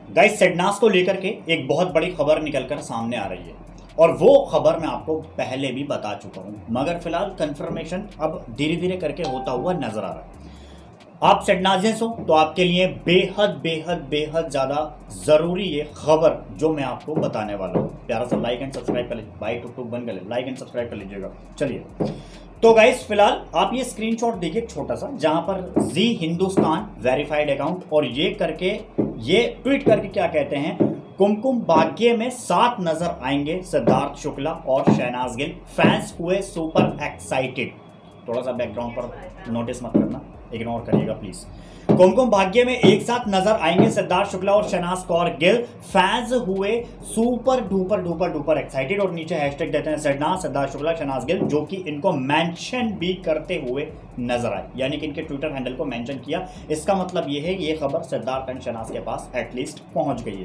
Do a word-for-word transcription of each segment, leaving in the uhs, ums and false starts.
Guys Sidnaaz को लेकर के एक बहुत बड़ी खबर निकलकर सामने आ रही है और वो खबर मैं आपको पहले भी बता चुका हूं, मगर फिलहाल कंफर्मेशन अब धीरे धीरे करके होता हुआ नजर आ रहा है। आप सेडनाजियंस हो तो आपके लिए बेहद बेहद बेहद ज़्यादा ज़रूरी ये खबर जो मैं आपको बताने वाला हूँ। प्यारा सा लाइक एंड सब्सक्राइब कर लीजिए, भाई टुक टुक बंद कर ले, लाइक एंड सब्सक्राइब कर लीजिएगा। चलिए तो गाइस फिलहाल आप ये स्क्रीनशॉट देखिए छोटा सा, जहां पर जी हिंदुस्तान वेरीफाइड अकाउंट और ये करके ये ट्वीट करके क्या कहते हैं, कुमकुम भाग्य में साथ नजर आएंगे सिद्धार्थ शुक्ला और शहनाज गिल, फैंस हुए सुपर एक्साइटेड। थोड़ा सा बैकग्राउंड पर नोटिस मत करना, इग्नोर करिएगा प्लीज। कुमकुम भाग्य में एक साथ नजर आएंगे सिद्धार्थ शुक्ला और शहनाज कौर गिल, फैंस हुए super duper duper duper excited और नीचे हैशटैग देते हैं सिद्धार्थ सिद्धार्थ शुक्ला शहनाज गिल, जो कि इनको मेंशन भी करते हुए नजर आए, यानी कि इनके ट्विटर हैंडल को मेंशन किया। इसका मतलब यह है कि ये खबर सिद्धार्थ एंड शहनाज के पास एटलीस्ट पहुंच गई है।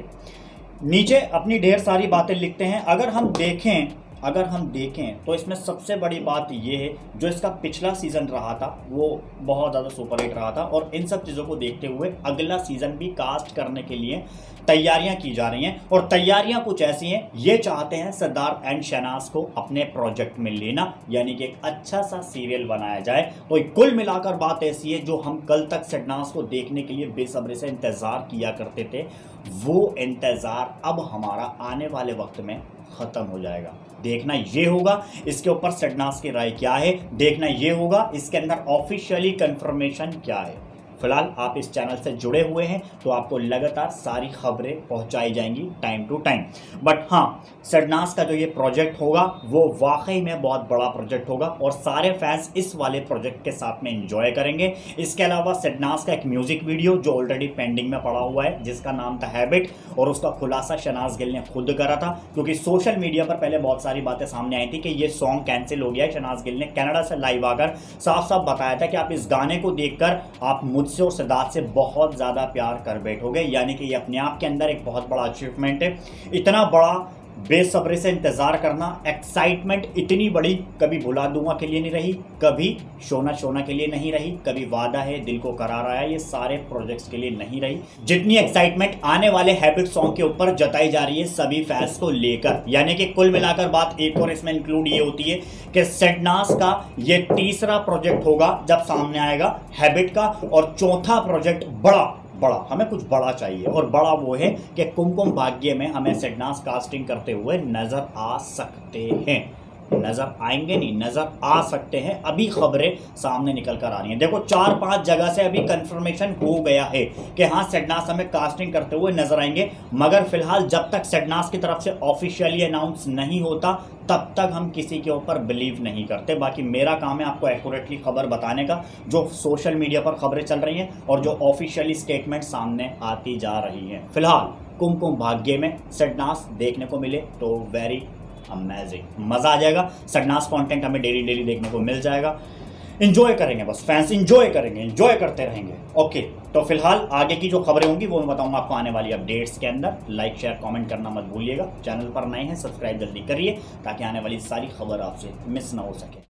नीचे अपनी ढेर सारी बातें लिखते हैं। अगर हम देखें अगर हम देखें तो इसमें सबसे बड़ी बात यह है, जो इसका पिछला सीजन रहा था वो बहुत ज़्यादा सुपर हिट रहा था और इन सब चीज़ों को देखते हुए अगला सीजन भी कास्ट करने के लिए तैयारियां की जा रही हैं। और तैयारियां कुछ ऐसी हैं, ये चाहते हैं सिद्धार्थ एंड शहनाज को अपने प्रोजेक्ट में लेना, यानी कि एक अच्छा सा सीरियल बनाया जाए। तो कुल मिलाकर बात ऐसी है, जो हम कल तक शहनाज को देखने के लिए बेसब्री से इंतज़ार किया करते थे, वो इंतज़ार अब हमारा आने वाले वक्त में ख़त्म हो जाएगा। देखना ये होगा इसके ऊपर शहनाज की राय क्या है, देखना ये होगा इसके अंदर ऑफिशियली कंफर्मेशन क्या है। फिलहाल आप इस चैनल से जुड़े हुए हैं तो आपको लगातार सारी खबरें पहुंचाई जाएंगी टाइम टू टाइम। बट हाँ, शहनाज का जो ये प्रोजेक्ट होगा वो वाकई में बहुत बड़ा प्रोजेक्ट होगा और सारे फैंस इस वाले प्रोजेक्ट के साथ में एंजॉय करेंगे। इसके अलावा शहनाज का एक म्यूजिक वीडियो जो ऑलरेडी पेंडिंग में पड़ा हुआ है, जिसका नाम था हैबिट, और उसका खुलासा शहनाज गिल ने खुद करा था, क्योंकि सोशल मीडिया पर पहले बहुत सारी बातें सामने आई थी कि ये सॉन्ग कैंसिल हो गया है। शहनाज गिल ने कनाडा से लाइव आकर साफ साफ बताया था कि आप इस गाने को देखकर आप मुझसे और सिद्धार्थ से बहुत ज़्यादा प्यार कर बैठोगे, यानी कि ये अपने आप के अंदर एक बहुत बड़ा अचीवमेंट है। इतना बड़ा बेसब्री से इंतजार करना, एक्साइटमेंट इतनी बड़ी कभी भुला दूंगा के लिए नहीं रही, कभी शोना शोना के लिए नहीं रही, कभी वादा है दिल को करार आया, ये सारे प्रोजेक्ट्स के लिए नहीं रही। जितनी एक्साइटमेंट आने वाले हैबिट सॉन्ग के ऊपर जताई जा रही है सभी फैंस को लेकर, यानी कि कुल मिलाकर बात एक और इसमें इंक्लूड ये होती है कि शहनाज का ये तीसरा प्रोजेक्ट होगा जब सामने आएगा हैबिट का, और चौथा प्रोजेक्ट बड़ा बड़ा हमें कुछ बड़ा चाहिए, और बड़ा वो है कि कुमकुम भाग्य में हमें शहनाज कास्टिंग करते हुए नजर आ सकते हैं। नजर आएंगे नहीं, नजर आ सकते हैं। अभी खबरें सामने निकल कर आ रही हैं। देखो चार पांच जगह से अभी कंफर्मेशन हो गया है कि हाँ शहनाज हमें कास्टिंग करते हुए नजर आएंगे, मगर फिलहाल जब तक शहनाज की तरफ से ऑफिशियली अनाउंस नहीं होता तब तक हम किसी के ऊपर बिलीव नहीं करते। बाकी मेरा काम है आपको एक्यूरेटली खबर बताने का, जो सोशल मीडिया पर खबरें चल रही हैं और जो ऑफिशियली स्टेटमेंट सामने आती जा रही हैं। फिलहाल कुमकुम भाग्य में शहनाज देखने को मिले तो वेरी अमेजिंग, मजा आ जाएगा। शहनाज कंटेंट हमें डेली डेली देखने को मिल जाएगा। इंजॉय करेंगे, बस फैंस इंजॉय करेंगे, इंजॉय करते रहेंगे। ओके, तो फिलहाल आगे की जो खबरें होंगी वो मैं बताऊंगा आपको आने वाली अपडेट्स के अंदर। लाइक शेयर कमेंट करना मत भूलिएगा। चैनल पर नए हैं सब्सक्राइब जल्दी करिए ताकि आने वाली सारी खबर आपसे मिस ना हो सके।